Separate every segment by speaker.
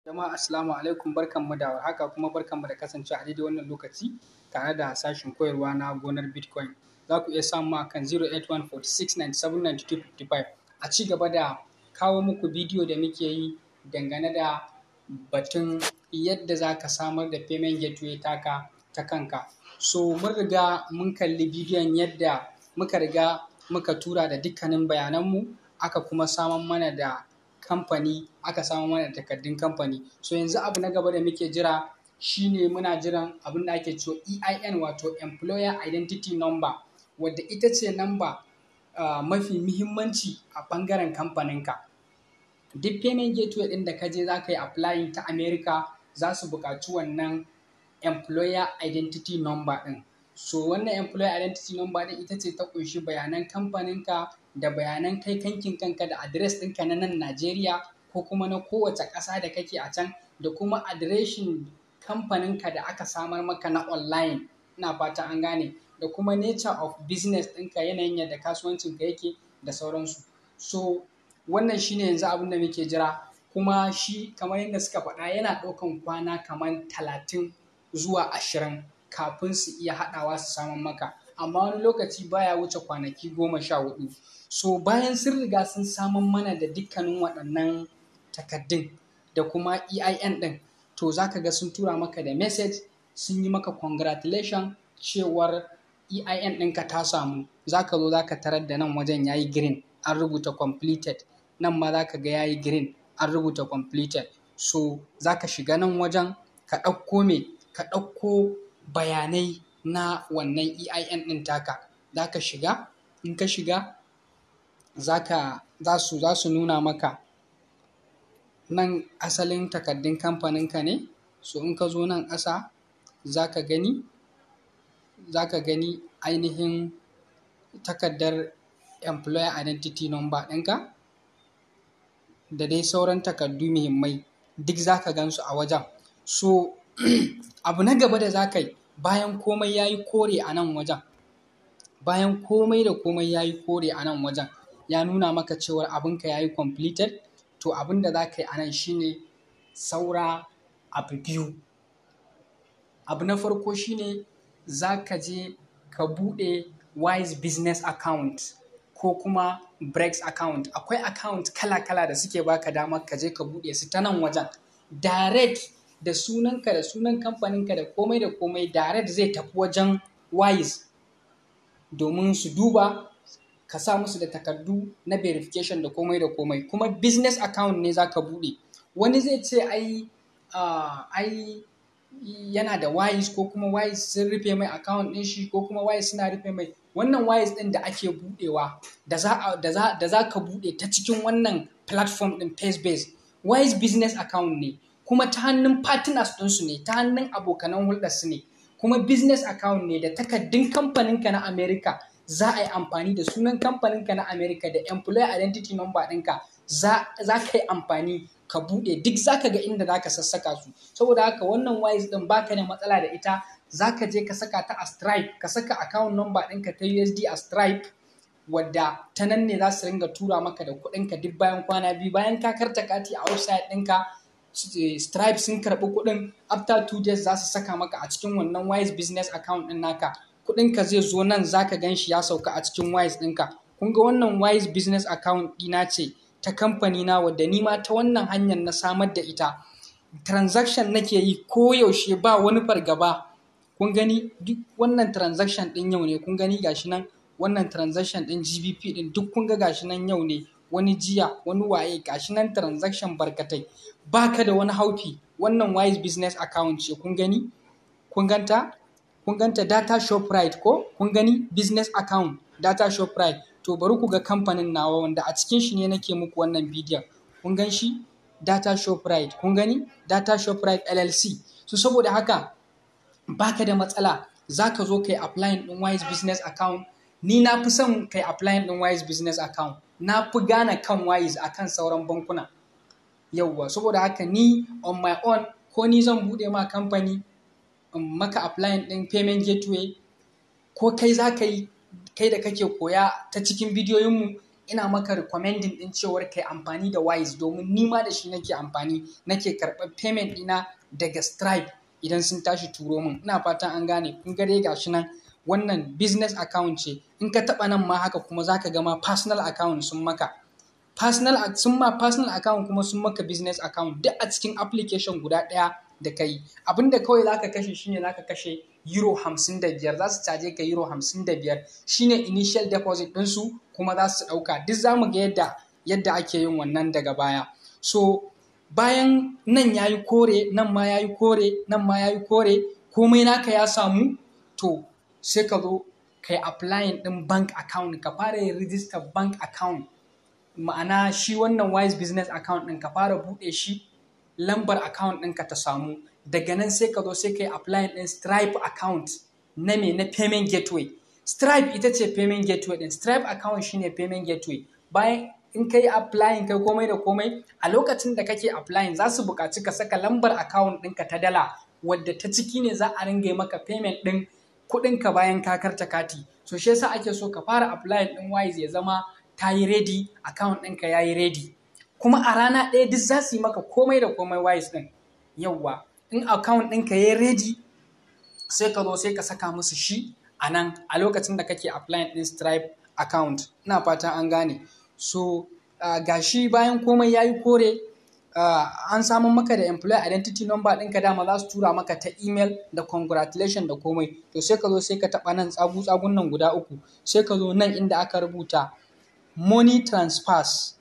Speaker 1: Jama'a assalamu alaikum, barkanmu da warhaka kuma barkanmu da kasancewa a daidai wannan lokaci tare da sashin koyarwa na gonar Bitcoin. Za ku iya samu a kan 08146979255 a ci gaba da kawo muku bidiyo da muke yi dangane da batun yadda za ka samar da payment gateway taka ta kanka. So mun riga mun kalli bidiyon yadda muka tura da dukkanin bayananmu aka kuma samar mana da kamfani, aka samu mana takardun kamfani. So yanzu abu na gaba da muke jira shine muna jiran abin da ake cewa EIN, wato Employer Identity Number, wadda ita ce namba mafi muhimmanci a ɓangaren kamfaninka. Duk payment gateway ɗin da ka je za ka yi applying ta America za su buƙaci wannan Employer Identity Number ɗin. So wannan Employer Identity Number ɗin ita ce ta ƙunshi bayanan kamfaninka da bayanan kai kankin kanka da address ɗinka na nan Najeriya ko kuma na kowace ƙasa da kake a can, da kuma adireshin kamfaninka da aka samar maka na online. Ina fata an gane, da kuma nature of business ɗinka, yanayin yadda kasuwancinka yake da sauransu. So wannan shine yanzu abin da muke jira, kuma shi kamar yadda suka faɗa yana ɗaukan kwana kamar 30 zuwa 20 kafin su iya haɗawa su samar maka, amma wani lokaci baya wuce kwanaki 14. So bayan sun riga sun samar mana da dukkanin waɗannan takardun da kuma EIN ɗin, to za ka ga sun tura maka da message, sun yi maka congratulation cewar EIN ɗinka ta samu. Za ka zo za ka tarar da nan wajen ya yi green, an rubuta completed, nan ma za ka ga ya yi green, an rubuta completed. So za ka shiga nan wajen ka ɗauko bayanai na wannan EIN ɗin taka. Za ka shiga, in ka shiga za su nuna maka nan asalin takardun kamfaninka ne. So in ka zo nan ƙasa za ka gani ainihin takardar Employer Identity Number ɗinka da dai sauran takardu muhimmai, duk za ka gan su a wajen. So abu na gaba da za ka yi bayan komai ya yi kore a nan wajen, bayan komai da komai ya yi kore a nan wajen, ya nuna maka cewar abinka ya yi completed, to abin da za ka yi a nan shine saura abu biyu. Abu na farko shine za ka je ka buɗe Wise Business Account ko kuma Breaks Account. Akwai account kala-kala da suke baka damar ka je ka buɗe su ta nan wajen. Direct da sunanka da sunan kamfaninka da komai da komai, direct zai tafi wajen Wise domin su duba ka sa musu da takardu na verification da komai da komai. Kuma business account ne za ka buɗe. Wani zai ce ai yana da Wise, ko kuma Wise sun rufe mai account ɗin shi, ko kuma Wise suna rufe mai. Wannan Wise ɗin da ake buɗewa da za ka buɗe ta cikin wannan platform ɗin Facebase, Wise business account ne, kuma ta hannun partners ɗinsu ne, ta hannun abokanan hulɗarsu ne, kuma business account ne da takardun kamfaninka na America. Za a yi amfani da sunan kamfaninka na America da Employer Identity Number ɗinka, za ka yi amfani ka buɗe, duk za ka ga inda za ka sassaka su. Saboda haka wannan Wise ɗin baka da matsala da ita, za ka je ka saka ta a Stripe, ka saka account number ɗinka ta USD a Stripe, wadda ta nan ne za su ringa tura maka da kuɗinka duk bayan kwana biyu. Bayan ka karta kati a website ɗinka, Stripe sun karɓi kuɗin, after 2 days za su saka maka a cikin wannan Wise business account ɗin naka. Kuɗinka zai zo nan, za ka gan shi ya sauka a cikin Wise ɗinka. Kun ga wannan Wise business account ɗina ce ta kamfani na, wadda ni ma ta wannan hanyar na samar da ita. Transaction nake yi koyaushe ba wani fargaba. Kun gani duk wannan transaction ɗin yau ne, kun gani gashi nan wannan transaction ɗin GBP ɗin duk kun ga gashi nan yau ne, wani jiya, wani waye, gashi nan transaction barkatai. Baka da wani haufi. Wannan Wise business account ce, kun gani, kun ganta data Shoprite ko kun gani business account data Shoprite. To bari ku ga kamfanin nawa wanda a cikin shi ne nake muku wannan bidiyon. Kun gan shi data Shoprite, kun gani data Shoprite LLC. So saboda haka baka da matsala, za ka zo kai applying ɗin Wise business account. Ni na fi son kai applying ɗin Wise business account, na fi gane kan Wise akan sauran bankuna. Yauwa, saboda haka ni on my own, ko ni zan buɗe ma kamfani maka applying ɗin payment gateway, ko kai za ka yi, kai da kake koya ta cikin bidiyoyinmu, ina maka recommending din cewar kai amfani da Wise domin ni ma da shi nake amfani, nake karɓar payment ɗina daga Stripe idan sun tashi turo min. Ina fatan an gane. Kun ga dai gashi nan wannan business account ce. In ka taɓa nan ma haka kuma za ka ga ma personal account sun maka. Personal account kuma sun maka business account duk a cikin application guda ɗaya da ka yi. Abinda kawai za ka kashe shine za ka kashe euro 55, za su caje ka euro 55 shine initial deposit ɗinsu kuma za su ɗauka. Duk za mu ga yadda ake yin wannan daga baya. So bayan nan ya yi kore, nan ma ya yi kore, nan ma ya yi kore, komai naka ya samu, to sai ka zo ka yi applying ɗin bank account, ka fara yin register bank account. Ma'ana shi wannan Wise business account ɗin ka fara buɗe shi, lambar account ɗinka ta samu. Daga nan sai ka zo sai ka yi applying ɗin Stripe account na payment gateway. Stripe ita ce payment gateway ɗin. Stripe account shine payment gateway. Bayan in ka yi applying kai komai da komai, a lokacin da kake applying za su buƙaci ka saka lambar account ɗinka ta dala, wadda ta ciki ne za a ringa maka payment ɗin kuɗinka bayan ka karta kati. So shi yasa ake so ka fara applying ɗin Wise ya zama ta yi ready, account ɗinka ya yi ready. Kuma a rana ɗaya duk za su yi maka komai da komai Wise ɗin. Yawwa, in account ɗinka ya yi ready, sai ka zo sai ka saka musu shi a nan a lokacin da kake applying ɗin Stripe account. Ina fatan an gane. So gashi bayan komai ya yi kore, an samu maka da employee identity number ɗinka, dama za su tura maka ta email da congratulation da komai. To sai ka zo sai ka taɓa nan tsagun nan guda 3, sai ka zo nan inda aka rubuta money transfers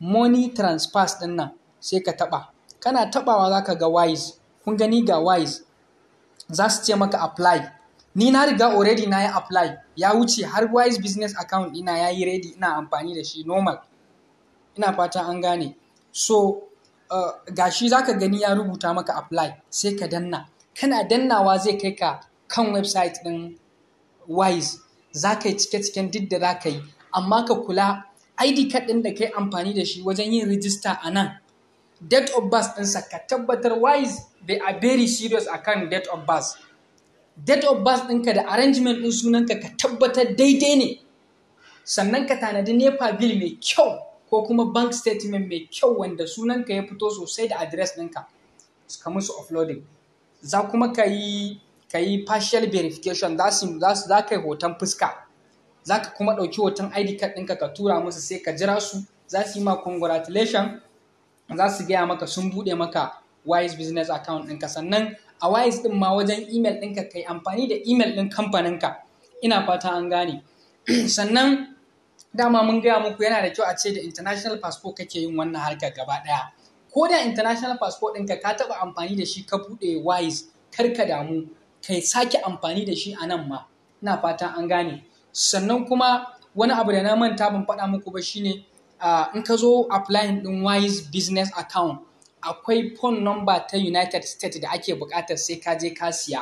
Speaker 1: ɗin nan sai ka taɓa. Kana taɓawa za ka ga Wise. Kun gani ga Wise, za su ce maka apply. Ni na riga already na yi apply, ya wuce har Wise business account ɗina ya yi ready, ina amfani da shi normal. Ina fatan an gane. So gashi za ka gani ya rubuta maka apply, sai ka danna. Kana dannawa zai kai ka kan website ɗin Wise. Za ka yi cike-ciken duk da za ka yi, amma ka kula ID card ɗin da ka yi amfani da shi wajen yin register a nan, date of birth ɗinsa ka tabbatar. Wise they are very serious akan date of birth. Date of birth ɗinka da arrangement ɗin sunanka ka tabbatar daidai ne. Sannan ka tanadi NEPA bill mai kyau ko kuma bank statement mai kyau wanda sunanka ya fito sosai da address ɗinka. Ka musu uploading. Za kuma ka yi partial verification, za ka yi hoton fuska. Za ka kuma ɗauki hoton ID card ɗinka ka tura musu, sai ka jira su. Za su yi ma congratulation, za su gaya maka sun buɗe maka Wise business account ɗinka. Sannan a Wise ɗin ma wajen email ɗinka ka yi amfani da email ɗin kamfaninka. Ina fata an gane. Sannan dama mun gaya muku yana da kyau a ce da international passport kake yin wannan harkar gaba ɗaya. Ko da international passport ɗinka ka taɓa amfani da shi ka buɗe Wise, kar ka damu, kai sake amfani da shi a nan ma. Ina fata an gane. Sannan kuma wani abu da na manta ban faɗa muku ba shine in ka zo applying ɗin Wise business account, akwai phone number ta United States da ake buƙatar sai ka je ka siya.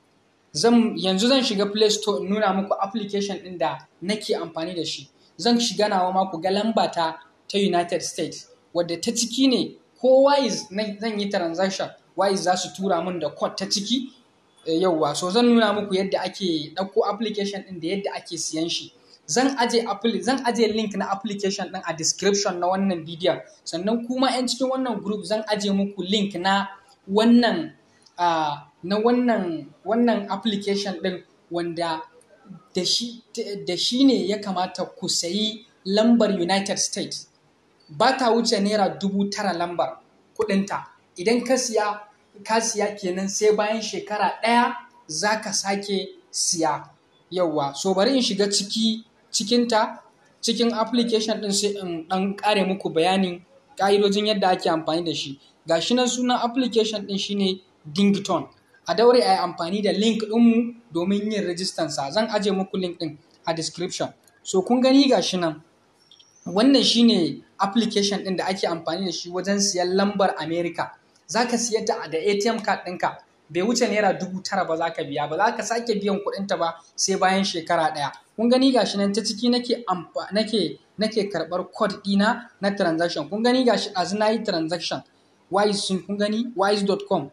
Speaker 1: Yanzu zan shiga Play Store in nuna muku application ɗin da nake amfani da shi. Zan shiga nawa ma ku ga lamba ta United States, wadda ta ciki ne ko Wise zan yi transaction, Wise za su tura min da code ta ciki. Yauwa, so zan nuna muku yadda ake ɗauko application ɗin da yadda ake siyan shi. Zan aje link na application ɗin a description na wannan bidiyon. Sannan kuma 'yan cikin wannan group zan aje muku link na wannan application ɗin, wanda da shi ne ya kamata ku sayi lambar United States. Ba ta wuce naira 9,000 lambar kuɗinta. Idan ka siya kenan sai bayan shekara 1 za ka sake siya. Yauwa, so bari in shiga cikin application ɗin sai in ɗan ƙare muku bayanin ƙa'idojin yadda ake amfani da shi. Ga shi nan sunan application ɗin shine Dington. A daure a yi amfani da link ɗinmu domin yin registansa. Zan aje muku link ɗin a description. So kun gani ga shi nan. Wannan shine application ɗin da ake amfani da shi wajen siyan lambar America. Za ka siya ta da ATM card ɗinka. Bai wuce naira 9,000 ba za ka biya, ba za ka sake biyan kuɗinta ba sai bayan shekara 1. Kun gani gashi nan ta ciki nake karɓar code ɗina na transaction. Kun gani gashi ɗazu na yi transaction. Wise kun gani wise.com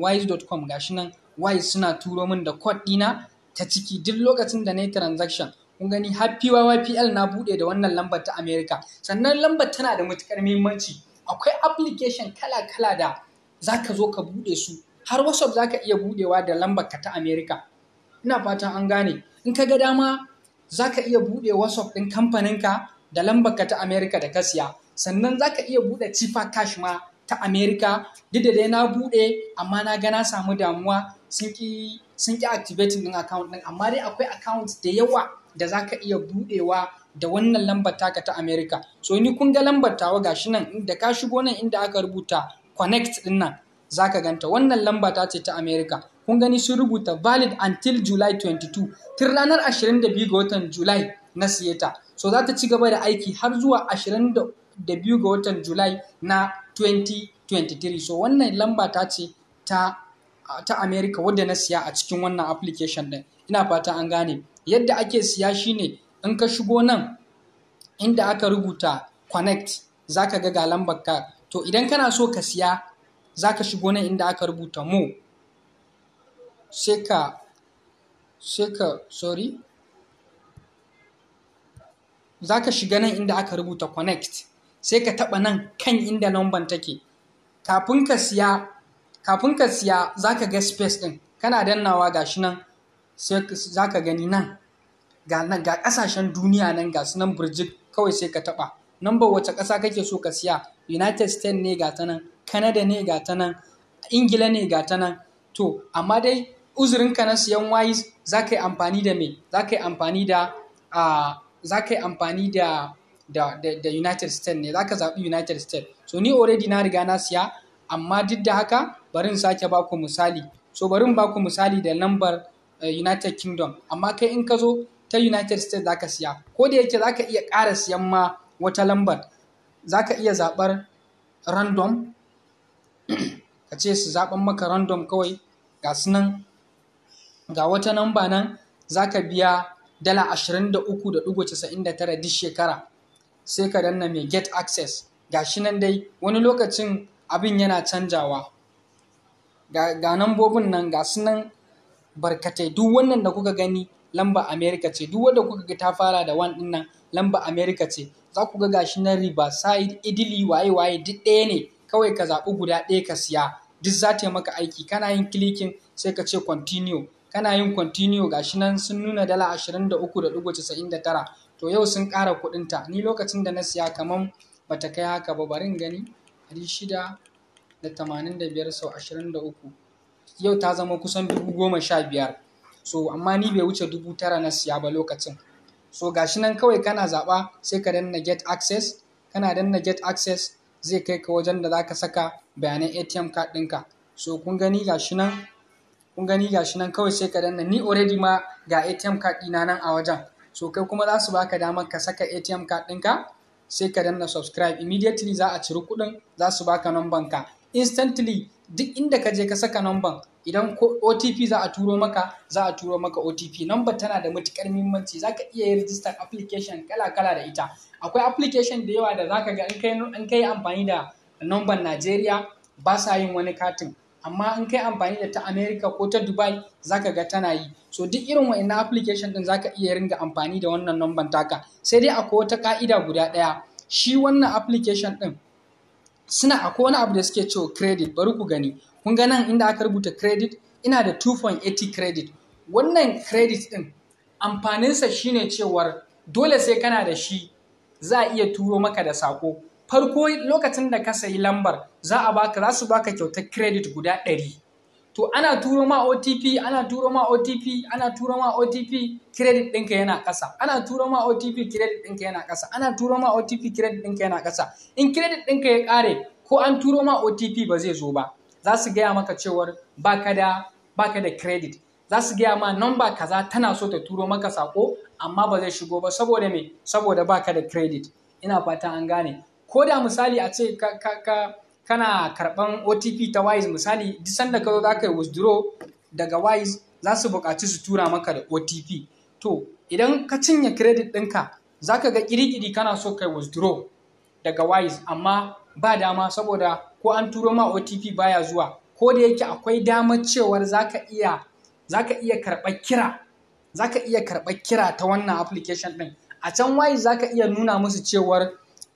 Speaker 1: gashi nan Wise suna turo min da code ɗina ta ciki duk lokacin da na yi transaction. kun gani har PYPL na buɗe da wannan lambar ta America. Sannan lambar tana da matuƙar muhimmanci. Akwai application kala-kala da za ka zo ka buɗe su, har WhatsApp za ka iya buɗewa da lambar ka ta America. Ina fatan an gane. In ka ga dama za ka iya buɗe WhatsApp ɗin kamfaninka da lambar ka ta America da ka siya. Sannan za ka iya buɗe Chifa Cash ma ta America. Duk da dai na buɗe amma na ga na samu damuwa sun ƙi activating ɗin account ɗin. Amma dai akwai account da yawa da za ka iya buɗewa da wannan lambar taka ta America. So ni kun ga lambar tawa gashi nan da ka shigo nan inda aka rubuta connect ɗin nan za ka ganta. Wannan lamba ta ce ta America. Kun gani sun rubuta valid until July 22. Tun ranar 22 ga watan July na siye ta. So za ta ci gaba da aiki har zuwa 22 ga watan July na 2023. So wannan lamba ta ce ta America wadda na siya a cikin wannan application ɗin. Ina fata an gane. Yadda ake siya shine in ka shigo nan inda aka rubuta connect za ka ga lambar ka. To idan kana so ka siya za ka shigo nan inda aka rubuta mo. Za ka shiga nan inda aka rubuta connect. Sai ka taɓa nan kan inda lambar take. Kafin ka siya za ka ga space ɗin. Kana dannawa gashi nan sai za ka gani nan. Ga ƙasashen duniya nan ga su nan burjik kawai sai ka taɓa. Number wace ƙasa kake so ka siya? United States ne ga ta nan, Canada ne ga ta nan, Ingila ne ga ta nan. To, amma dai uzurinka na siyan wise za ka yi amfani da me? Za ka yi amfani da United States ne, za ka zaɓi United States. So, ni already na riga na siya, amma duk da haka bari in sake baku misali. So, bari in baku misali da lambar United Kingdom. Amma kai in ka zo ta United States za ka siya. Ko da yake za ka iya ƙara siyan ma wata lambar. Za ka iya zaɓar random. Ka ce su zaɓen maka random kawai. Ga su nan. Ga wata namba nan za ka biya $23.99 duk shekara. Sai ka danna mai get access. Ga shi nan dai wani lokacin abin yana canjawa. Ga nambobin nan ga su nan barkatai. Duk wannan da kuka gani lamba America ce. Duk wanda kuka ga ta fara da 1 ɗin nan lamba America ce. Za ku ga gashi nan Riverside, Italy, waye duk ɗaya ne. Kawai ka zaɓi guda ɗaya ka siya. Duk za ta yi maka aiki. Kana yin clicking sai ka ce continue. Kana yin continue gashi nan sun nuna $23.99. To yau sun ƙara kuɗinta. Ni lokacin da na siya kaman bata kai haka ba, bari in gani 685 sau 23. Yau ta zama kusan 15,000. So amma ni bai wuce 9,000 na siya ba lokacin. So gashi nan kawai kana zaɓa sai ka danna get access. Kana danna get access zai kai ka wajen da zaka saka bayanan ATM card ɗinka. So kun gani gashi nan kawai sai ka danna. Ni already ma ga ATM card ɗina nan a wajen. So kai kuma za su baka damar ka saka ATM card ɗinka sai ka danna subscribe. Immediately za a ciri kuɗin, za su baka number ka. Instantly duk inda ka je ka saka number, idan OTP za a turo maka OTP. Number tana da matuƙar muhimmanci. Za ka iya yin register application kala-kala da ita. Akwai application da yawa da za ka ga in kai amfani da number Najeriya ba sa yin wani katin. Amma in kai amfani da ta America ko ta Dubai za ka ga tana yi. So duk irin wa'annan application ɗin za ka iya ringa amfani da wannan number taka. Sai dai akwai wata ƙa'ida guda ɗaya. Shi wannan application ɗin akwai wani abu da suke cewa credit. Bari ku gani. Kun ga nan inda aka rubuta credit, ina da 2.80 credit. Wannan credit ɗin amfaninsa shine cewar dole sai kana da shi za a iya turo maka da sako. Farko lokacin da ka sayi lambar za su baka kyautar credit guda 100. To ana turo ma OTP, credit ɗinka yana ƙasa. Ana turo ma OTP, credit ɗinka yana ƙasa. Ana turo ma OTP, credit ɗinka yana ƙasa. In credit ɗinka ya ƙare ko an turo ma OTP ba zai zo ba. Za su gaya maka cewar baka da credit. Za su gaya ma number kaza tana so ta turo maka sako amma ba zai shigo ba saboda me? Saboda baka da credit. Ina fata an gane. Ko da misali a ce kana karɓan OTP ta Wise misali, duk sanda ka zo za ka yi withdraw daga Wise za su buƙaci su tura maka da OTP. To idan ka cinye credit ɗinka za ka ga ƙiri-ƙiri kana so kai withdraw daga Wise amma ba dama saboda ko an turo ma OTP baya zuwa. Ko da yake akwai damar cewar za ka iya karɓar kira za ka iya karɓar kira ta wannan application ɗin. A can Wise za ka iya nuna musu cewar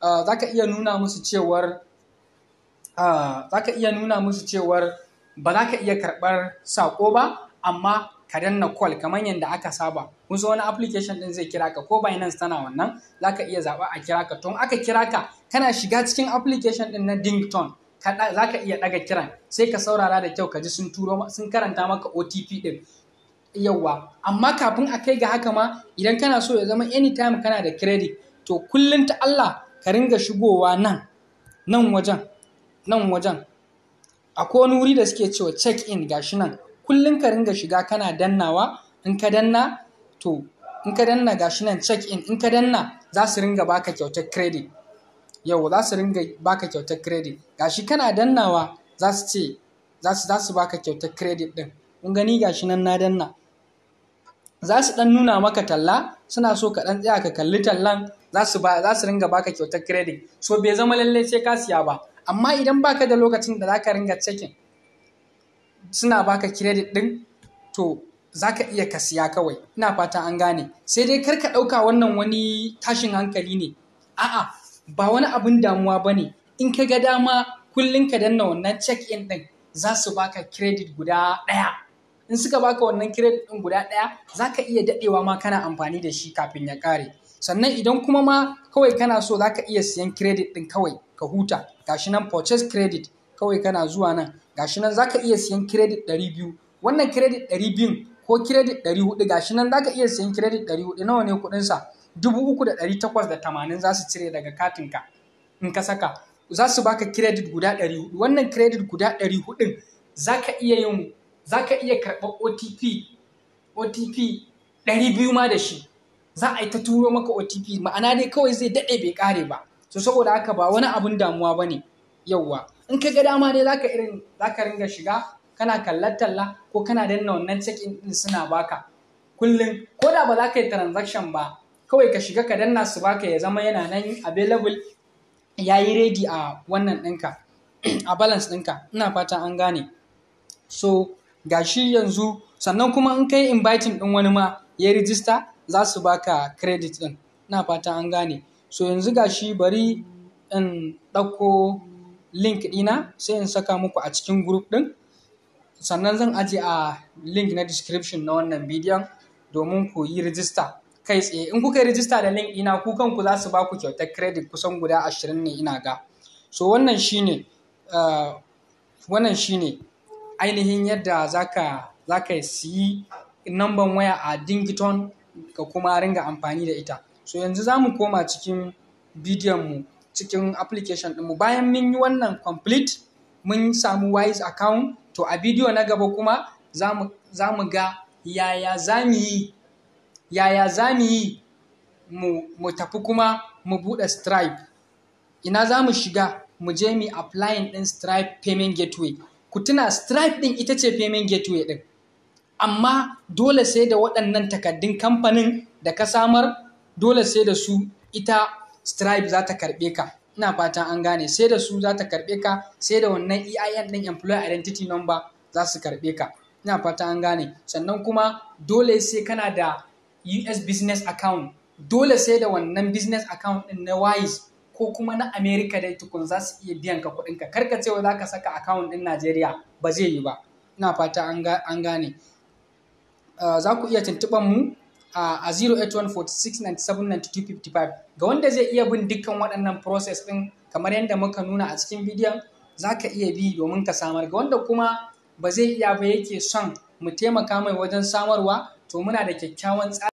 Speaker 1: ba za ka iya karɓar saƙo ba, amma ka danna call kamar yadda aka saba. Kusa wani application ɗin zai kira ka, ko Binance tana wannan, za ka iya zaɓa a kira ka. Tun aka kira ka, kana shiga cikin application ɗin na Dington, za ka iya ɗaga kiran, sai ka saurara da kyau ka ji sun karanta maka OTP ɗin. Yawwa, amma kafin a kai ga haka ma, idan kana so ya zama anytime kana da credit, to kullum ta Allah ka ringa shigowa nan wajen. Akwai wani wuri da suke cewa check in, gashi nan. Kullum ka ringa shiga kana dannawa, in ka danna gashi nan check in, in ka danna za su ringa baka kyautar credit. Yau za su ringa baka kyautar credit. Gashi kana dannawa za su baka kyautar credit din. Kun gani gashi nan na danna. Za su dan nuna maka talla, suna so ka dan tsaya ka kalli tallan, za su ringa baka kyautar credit. So bai zama lalle sai ka siya ba. Amma idan baka da lokacin da zaka ringa checking, suna baka credit din, to zaka iya ka siya kawai. Ina fata an gane. Sai dai kar ka ɗauka wannan wani tashin hankali ne. A'a, ba wani abin damuwa bane. In ka ga dama kullum ka danna wannan check in din, za su baka credit guda ɗaya. In suka baka wannan credit din guda ɗaya, zaka iya daɗewa ma kana amfani da shi kafin ya ƙare. Sannan idan kuma ma kawai kana so, zaka iya siyan credit din kawai ka huta. Gashi nan purchase credit, kawai kana zuwa nan. Gashi nan zaka iya siyan credit 200. Wannan credit 200 ko credit 400, gashi nan zaka iya siyan credit 400. Nawa ne kuɗin sa? 3,880 za su cire daga katinka. In ka saka, za su baka credit guda 400. Wannan credit guda 400 zaka iya karɓar OTP 200 ma da shi. Za a yi ta turo maka OTP, ma'ana dai kawai zai daɗe bai ƙare ba. So saboda haka ba wani abun damuwa bane. Yawwa, in ka ga dama dai zaka ringa shiga kana kallar talla, ko kana danna wannan check in din suna baka kullum. Ko da ba za ka yi transaction ba, kawai ka shiga ka danna su baka, ya zama yana nan available, yayi ready a wannan ɗinka, a balance ɗinka. Ina fata an gane. So gashi yanzu, sannan kuma in kai inviting ɗin wani ma ya register, za su baka credit ɗin. Ina fata an gane. So yanzu gashi bari in ɗauko link ɗina, sai in saka muku a cikin group ɗin. Sannan zan aje a link na description na wannan bidiyon domin ku yi register kai tsaye. In kuka yi register da link ɗina, ku kanku za su baku kyautar credit kusan guda 20 ne ina ga. So wannan shine ainihin yadda zaka siyi namban waya a Dington ka kuma ringa amfani da ita. So yanzu za mu koma cikin bidiyon mu, cikin application ɗinmu. Bayan mun yi wannan complete, mun samu Wise account, to a bidiyo na gaba kuma za mu ga yaya za mu yi mu tafi kuma mu buɗe Stripe. Ina za mu shiga mu je mu applying ɗin Stripe payment gateway. Ku tuna Stripe ɗin ita ce payment gateway ɗin, amma dole sai da waɗannan takaddun kamfanin da ka samar, dole sai da su ita Stripe za ta karɓe ka. Ina fatan an gane. Sai da su za ta karɓe ka, sai da wannan EIN ɗin, Employer Identity Number, za su karɓe ka. Ina fatan an gane. Sannan kuma dole sai kana da US business account. Dole sai da wannan business account ɗin na Wise ko kuma na America dai tukun za su iya biyan ka kuɗinka. Kar ka ce wa za ka saka account ɗin Najeriya, ba zai yi ba. Ina fata an gane. Za ku iya tuntuɓar mu a 08146979255. Ga wanda zai iya bin dukkan waɗannan process ɗin kamar yadda muka nuna a cikin bidiyon, za ka iya bi domin ka samar. Ga wanda kuma ba zai iya ba, yake son mu taimaka mai wajen samarwa, to muna da kyakkyawan tsari.